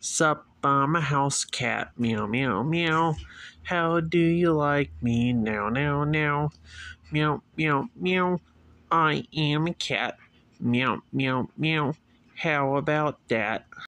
Sup, I'm a house cat, meow, meow, meow. How do you like me now, now, now? Meow, meow, meow. I am a cat, meow, meow, meow. How about that?